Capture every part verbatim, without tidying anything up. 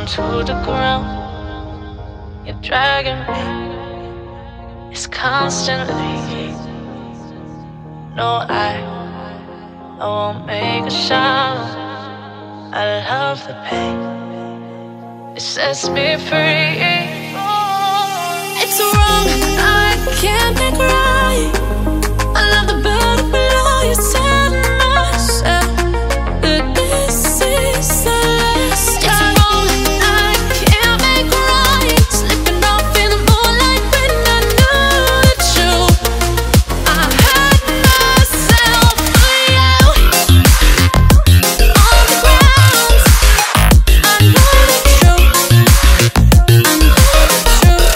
to the ground. You're dragging me, it's constantly. No, I, I won't make a sound. I love the pain, it sets me free. It's wrong, I can't make right. I love the bird below you, tell myself that this is the last time. It's wrong, I can't make right. Slipping off in the moonlight when I knew the truth. I hurt myself for you. On the ground, I know the truth. I know the truth.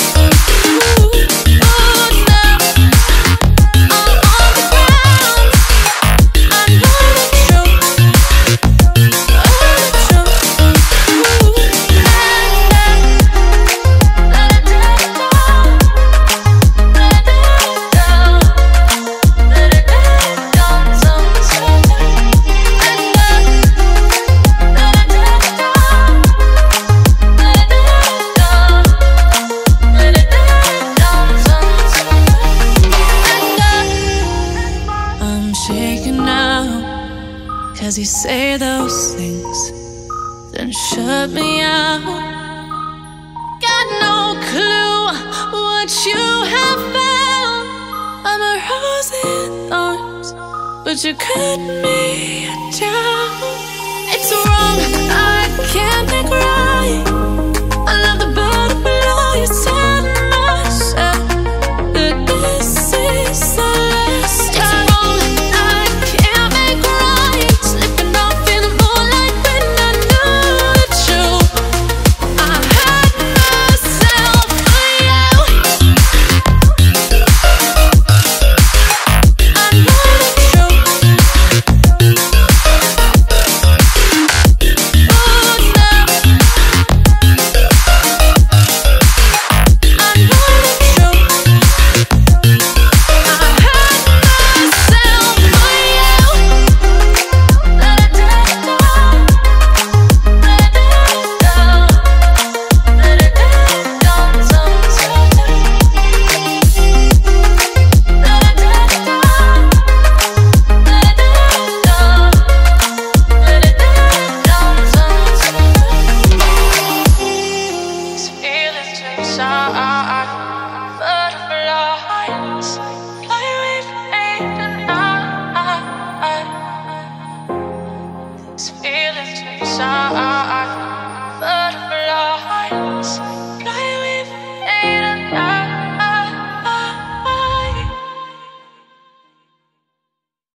Cause you say those things, then shut me out. Got no clue what you have found. I'm a rose in thorns, but you cut me down. It's wrong, I can't make right. I love the bird below you, tell myself that this is the last time. Butterflies fly away from me tonight. These feelings inside.